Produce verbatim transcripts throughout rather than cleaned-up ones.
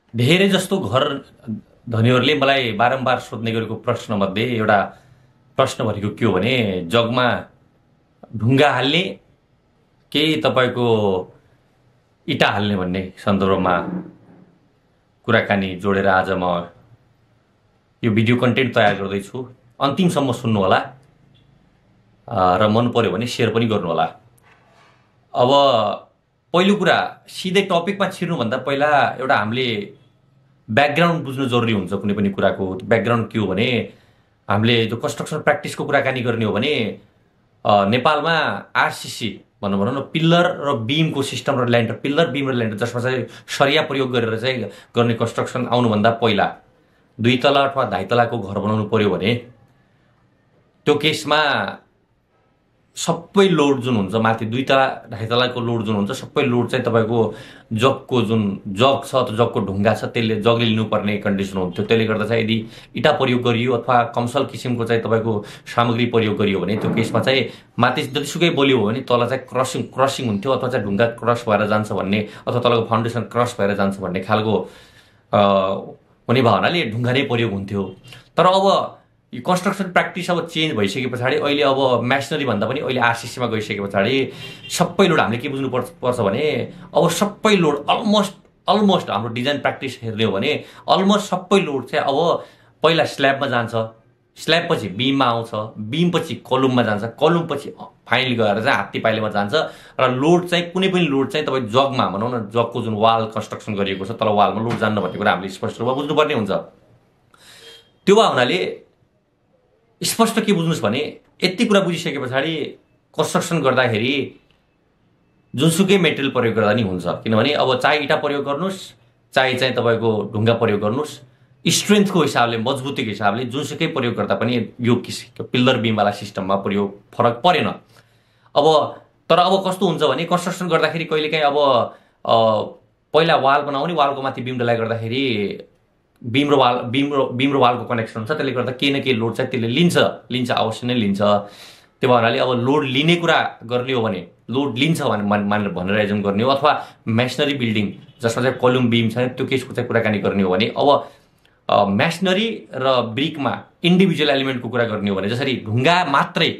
धेरै जस्तो घर धनीहरूले मलाई बारम्बार सोध्ने गरेको प्रश्नमध्ये एउटा प्रश्न भनेको के हो भने जगमा ढुङ्गा हाल्ने के तपाईँको इँटा हाल्ने भन्ने सन्दर्भमा कुराकानी जोडेर आज म यो भिडियो कन्टेन्ट तयार गर्दैछु। अन्तिमसम्म सुन्नु होला र मन पर्यो भने सेयर पनि गर्नु होला। अब पहिलो कुरा सिधै टपिकमा छिर्नुभन्दा पहिला एउटा हामीले ब्याकग्राउन्ड बुझ्नु जरुरी हुन्छ। कुनै पनि कुराको ब्याकग्राउन्ड के हो भने हामीले जो कन्स्ट्रक्सन प्र्याक्टिसको कुराकानी गर्ने हो भने नेपालमा आरसिसी भनौँ भनौँ न पिल्लर र बिमको सिस्टम र ल्यान्डर पिल्लर बिम र ल्यान्डर जसमा चाहिँ सरिया प्रयोग गरेर चाहिँ गर्ने कन्स्ट्रक्सन आउनुभन्दा पहिला दुई तला अथवा ढाई तलाको घर बनाउनु पर्यो भने त्यो केसमा सबै लोड जुन हुन्छ माथि दुई तला ढाई तलाको लोड जुन हुन्छ सबै लोड चाहिँ तपाईँको जगको जुन जग छ त्यो जगको ढुङ्गा छ त्यसले जगले लिनुपर्ने कन्डिसन हुन्थ्यो। त्यसले गर्दा चाहिँ यदि इँटा प्रयोग गरियो अथवा कमसल किसिमको चाहिँ तपाईँको सामग्री प्रयोग गरियो भने त्यो केसमा चाहिँ माथि जतिसुकै बलियो हो भने तल चाहिँ क्रसिङ क्रसिङ हुन्थ्यो अथवा चाहिँ ढुङ्गा क्रस भएर जान्छ भन्ने अथवा तलको फाउन्डेसन क्रस भएर जान्छ भन्ने खालको हुने भावनाले ढुङ्गा नै प्रयोग हुन्थ्यो। तर अब यो कन्स्ट्रक्सन प्र्याक्टिस अब चेन्ज भइसके पछाडि अहिले अब मेसनरी भन्दा पनि अहिले आरसिसीमा गइसके पछाडि सबै लोड हामीले के बुझ्नु पर्छ भने अब सबै लोड अलमोस्ट अलमोस्ट हाम्रो डिजाइन प्र्याक्टिस हेर्ने हो भने अलमोस्ट सबै लोड चाहिँ अब पहिला स्ल्याबमा जान्छ, स्ल्याब पछि बिममा आउँछ, बिम पछि कलुममा जान्छ, कलुम पछि फाइनली गएर चाहिँ हात्ती पाइलेमा जान्छ र लोड चाहिँ कुनै पनि लोड चाहिँ तपाईँ जगमा भनौँ न जगको जुन वाल कन्स्ट्रक्सन गरिएको छ तर वालमा लोड जान्न भन्ने कुरा हामीले स्पष्ट रूपमा बुझ्नुपर्ने हुन्छ। त्यो भए हुनाले स्पष्ट के बुझ्नुहोस् भने यति कुरा बुझिसके पछाडि कन्स्ट्रक्सन गर्दाखेरि जुनसुकै मेटेरियल प्रयोग गर्दा नि हुन्छ। किनभने अब चाहे इँटा प्रयोग गर्नुहोस् चाहे चाहिँ तपाईँको ढुङ्गा प्रयोग गर्नुहोस् स्ट्रेन्थको हिसाबले मजबुतीको हिसाबले जुनसुकै प्रयोग गर्दा पनि यो किसिमको पिल्लर बिमवाला सिस्टममा प्रयोग फरक परेन। अब तर अब कस्तो हुन्छ भने कन्स्ट्रक्सन गर्दाखेरि कहिलेकाहीँ अब पहिला वाल बनाउने वालको माथि बिम ढलाइ गर्दाखेरि बिम र वाल बिम र बिम र वालको कनेक्सन हुन्छ। त्यसले गर्दा केही न केही लोड चाहिँ त्यसले लिन्छ लिन्छ अवश्य नै लिन्छ। त्यो भएनाले अब लोड लिने कुरा गर्ने हो भने लोड लिन्छ भने मानेर भनेर एजुम गर्ने हो अथवा मेसनरी बिल्डिङ जसमा चाहिँ कलुम बिम छ त्यो केसको चाहिँ कुराकानी गर्ने हो भने अब मेसनरी र ब्रिकमा इन्डिभिजुअल एलिमेन्टको कुरा गर्ने हो भने जसरी ढुङ्गा मात्रै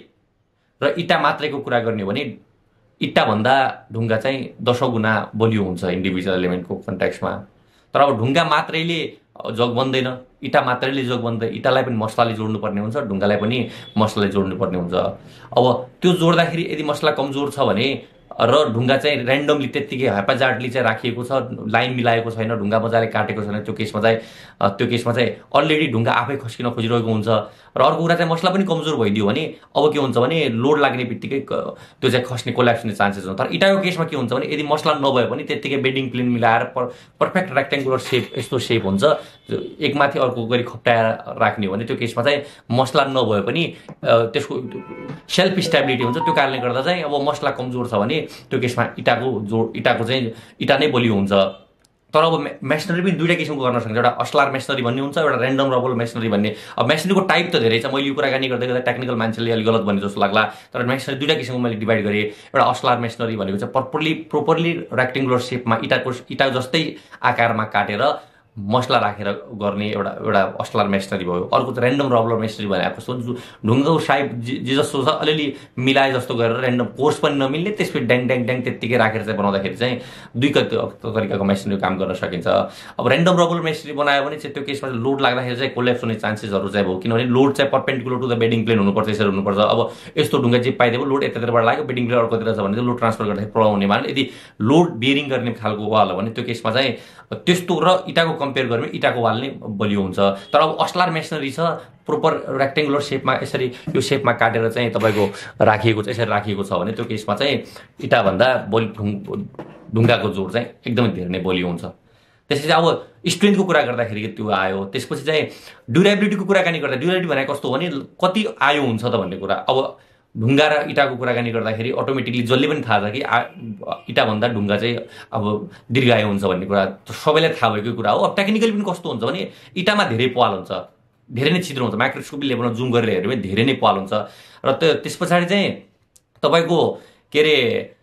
र इँटा मात्रैको कुरा गर्ने हो भने इँटाभन्दा ढुङ्गा चाहिँ दसौँ गुणा बलियो हुन्छ इन्डिभिजुअल एलिमेन्टको कन्ट्याक्समा। तर अब ढुङ्गा मात्रैले जग बन्दैन, इँटा मात्रैले जग बन्दैन, इँटालाई पनि मसलाले जोड्नुपर्ने हुन्छ, ढुङ्गालाई पनि मसलाले जोड्नुपर्ने हुन्छ। अब त्यो जोड्दाखेरि यदि मसला कमजोर छ भने र ढुङ्गा चाहिँ ऱ्यान्डमली त्यत्तिकै हेपाजार्डली चाहिँ राखिएको छ, लाइन मिलाएको छैन, ढुङ्गा मजाले काटेको छैन, त्यो केसमा चाहिँ त्यो केसमा चाहिँ अलरेडी ढुङ्गा आफै खस्किन खोजिरहेको हुन्छ। र अर्को कुरा चाहिँ मसला पनि कमजोर भइदियो भने अब के हुन्छ भने लोड लाग्ने बित्तिकै त्यो चाहिँ खस्ने कोल्याप्स हुने चान्सेस हुन्छ। तर इँटाको केसमा के हुन्छ भने यदि मसला नभए पनि त्यत्तिकै बेडिङ प्लेन मिलाएर पर्फेक्ट रेक्टेङ्गुलर सेप यस्तो सेप हुन्छ एकमाथि अर्को गरी खप्टाएर राख्ने हो भने त्यो केसमा चाहिँ मसला नभए पनि त्यसको सेल्फ स्टेबिलिटी हुन्छ। त्यो कारणले गर्दा चाहिँ अब मसला कमजोर छ भने त्यो केसमा इँटाको जोड इँटाको चाहिँ इँटा नै बलियो हुन्छ। तर अब मेसनरी पनि दुईवटा किसिमको गर्न सक्छ, एउटा अस्लार मेसनरी भन्ने हुन्छ, एउटा ऱ्यान्डम रबल मेसनरी भन्ने। अब मेसनरीको टाइप त धेरै छ, मैले यो कुराकानी गर्दै गर्दा टेक्निकल मान्छेले अलिक गलत भन्ने जस्तो लाग्ला। तर मेसनरी दुईवटा किसिमको मैले डिभाइड गरेँ। एउटा अस्लार मेसनरी भनेको चाहिँ प्रपरली प्रोपरली रेक्टेङ्गुलर सेपमा इँटाको इँटा जस्तै आकारमा काटेर मसला राखेर गर्ने एउटा एउटा अस्लार मेसनरी भयो। अर्को चाहिँ ऱ्यान्डम रबलर मेसनरी भनेको कस्तो ढुङ्गाको साइड जे जस्तो छ अलिअलि मिलाए जस्तो गरेर ऱ्यान्डम कोर्स पनि नमिल्ने त्यसपछि ड्याङ ड्याङ ड्याङ त्यत्तिकै राखेर चाहिँ बनाउँदाखेरि चाहिँ दुई तरिकाको मेसनरी काम गर्न सकिन्छ। अब ऱ्यान्डम रबलर मेसनरी बनायो भने चाहिँ त्यो केसमा लोड लाग्दाखेरि चाहिँ कोल्याप्स हुने चान्सेसहरू चाहिँ भयो। किनभने लोड चाहिँ perpendicular to the bedding plane हुनुपर्छ, यसरी हुनुपर्छ। अब यस्तो ढुङ्गा चाहिँ पाइदियो लोड यतातिरबाट लाग्यो बेडिङ प्लेन अर्कोतिर छ भने चाहिँ लोड ट्रान्सफर गर्दाखेरि प्रब्लम हुने भएन। यदि लोड बियरिङ गर्ने खालको वाल हो भने त्यो केसमा चाहिँ त्यस्तो र इँटाको कम्पेयर गर्ने इँटाको वाल नै बलियो हुन्छ। तर अब अस्लार मेसनरी छ प्रोपर रेक्टेङ्गुलर सेपमा यसरी यो सेपमा काटेर चाहिँ तपाईँको राखिएको छ यसरी राखिएको छ भने त्यो केसमा चाहिँ इँटाभन्दा बलि ढुङ्गाको जोड चाहिँ एकदमै धेरै नै बलियो हुन्छ। त्यसपछि अब स्ट्रेन्थको कुरा गर्दाखेरि त्यो आयो। त्यसपछि चाहिँ ड्युरेबिलिटीको कुराकानी गर्दा ड्युरेबिलिटी भनेको कस्तो हो भने कति आयु हुन्छ त भन्ने कुरा। अब ढुङ्गा र इँटाको कुराकानी गर्दाखेरि अटोमेटिकली जसले पनि थाहा छ कि इँटाभन्दा ढुङ्गा चाहिँ अब दीर्घायु हुन्छ भन्ने कुरा सबैलाई थाहा भएकै कुरा हो। अब टेक्निकली पनि कस्तो हुन्छ भने इँटामा धेरै पाल हुन्छ, धेरै नै छिद्रो हुन्छ, माइक्रोस्कोपिक लेभलमा जुम गरेर हेऱ्यो भने धेरै नै पाल हुन्छ। र त्यो त्यस पछाडि चाहिँ तपाईँको के अरे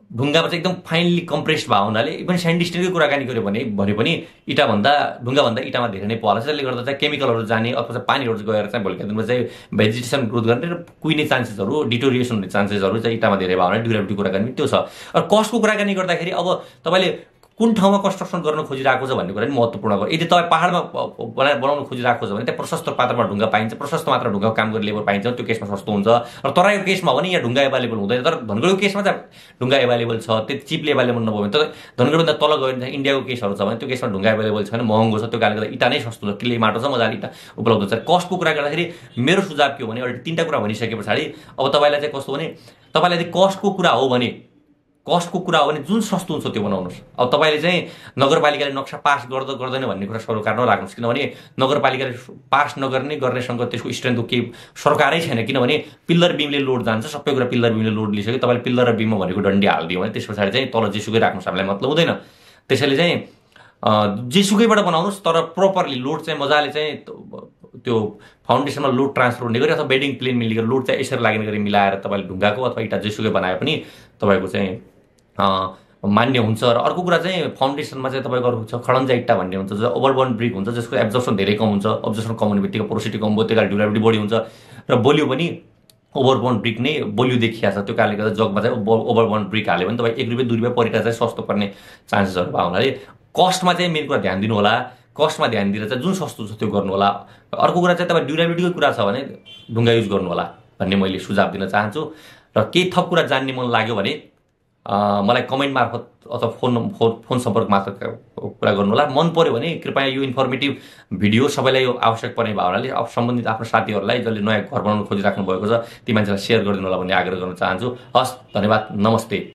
ढुङ्गामा चाहिँ एकदम फाइनली कम्प्रेस्ड भएको हुनाले इभन साइन्टिस्टकै कुराकानी गर्यो भने भने पनि इँटाभन्दा ढुङ्गाभन्दा इँटामा धेरै नै पहल छ। त्यसले गर्दा चाहिँ केमिकलहरू जाने अथवा चाहिँ पानीहरू गएर चाहिँ भोलिका दिनमा चाहिँ भेजिटेसन ग्रोथ गर्ने र कुहिने चान्सेसहरू डिटोरिएसन हुने चान्सेसहरू चाहिँ इँटामा धेरै भयो भने ड्युरेबिलिटी कुराकानी पनि त्यो छ। र कस्टको कुराकानी गर्दाखेरि अब तपाईँले कुन ठाउँमा कन्स्ट्रक्सन गर्न खोजिरहेको छ भन्ने कुरा पनि महत्त्वपूर्ण हो। यदि तपाईँ पाहाडमा बना बनाउन खोजिरहेको छ भने त्यहाँ प्रशस्त मात्रामा ढुङ्गा पाइन्छ, प्रशस्त मात्रा ढुङ्गाको काम गर्ने लेबर पाइन्छ, त्यो केसमा सस्तो हुन्छ। र तराईको केसमा भने यहाँ ढुङ्गा एभाइलेबल हुँदैन, तर धनगढीको केसमा चाहिँ ढुङ्गा एभाइलेबल छ। त्यति चिपले एभाइलेबल नभयो भने तर धनगढीभन्दा तल गयो भने इन्डियाको केसहरू छ भने त्यो केसमा ढुङ्गा एभाइलेबल छैन, महँगो छ। त्यो कारणले गर्दा इँटा नै सस्तो छ, क्ले माटो छ, मजाले इँटा उपलब्ध छ। कस्टको कुरा गर्दाखेरि मेरो सुझाव के हो भने अलरेडी तिनवटा कुरा भनिसके पछाडि अब तपाईँलाई चाहिँ कस्तो भने तपाईँलाई यदि कस्टको कुरा हो भने कस्टको कुरा हो भने जुन सस्तो हुन्छ त्यो बनाउनुहोस्। अब तपाईँले चाहिँ नगरपालिकाले नक्सा पास गर्दो गर्दैन भन्ने कुरा सरकार नराख्नुहोस्, किनभने नगरपालिकाले पास नगर्ने गर्नेसँग त्यसको स्ट्रेन्थ केही सरकारै छैन। किनभने पिल्लर बिमले लोड जान्छ, सबै कुरा पिल्लर बिमले लोड लिइसक्यो। तपाईँले पिल्लर र बिममा भनेको डन्डी हालिदियो भने त्यस पछाडि चाहिँ तल जेसुकै राख्नुहोस्, हामीलाई मतलब हुँदैन। त्यसैले चाहिँ जेसुकैबाट बनाउनुहोस् तर प्रपरली लोड चाहिँ मजाले चाहिँ त्यो फाउन्डेसनमा लोड ट्रान्सफर हुने गरी अथवा बेडिङ प्लेन मिलेर लोड चाहिँ यसरी लाग्ने गरी मिलाएर तपाईँले ढुङ्गाको अथवा इँटा जेसुकै बनाए पनि तपाईँको चाहिँ मान्य हुन्छ। र अर्को कुरा चाहिँ फाउन्डेसनमा चाहिँ तपाईँको अर्को छ खडन्जा इट्टा भन्ने हुन्छ, जो ओभरबर्न ब्रिक हुन्छ, जसको एब्जर्प्सन धेरै कम हुन्छ। एब्जर्प्सन कम हुने बित्तिकै पोरोसिटी कम भयो, त्यो कारण ड्युरेबिलिटी बढी हुन्छ। र बलियो पनि ओभरबर्न ब्रिक नै बलियो देखिया छ। त्यो कारणले गर्दा जगमा चाहिँ ओभरबर्न ब्रिक हाल्यो भने तपाईँ एक रुपियाँ दुई रुपियाँ परिटा चाहिँ सस्तो पर्ने चान्सेसहरू भएको हुनाले कस्टमा चाहिँ मेन कुरा ध्यान दिनु होला। कस्टमा ध्यान दिएर चाहिँ जुन सस्तो छ त्यो गर्नु होला। अर्को कुरा चाहिँ तपाईँ ड्युरेबिलिटीको कुरा छ भने ढुङ्गा युज गर्नु होला भन्ने मैले सुझाव दिन चाहन्छु। र केही थप कुरा जान्ने मन लाग्यो भने मलाई कमेन्ट मार्फत अथवा फोन फोन फोन सम्पर्क मार्फत कुरा गर्नु होला। मन पर्यो भने कृपया यो इन्फर्मेटिभ भिडियो सबैलाई यो आवश्यक पर्ने भएको हुनाले अब सम्बन्धित आफ्नो साथीहरूलाई जसले नयाँ घर बनाउन खोजिराख्नु भएको छ ती मान्छेलाई सेयर गरिदिनु होला भन्ने आग्रह गर्न चाहन्छु। हस्, धन्यवाद, नमस्ते।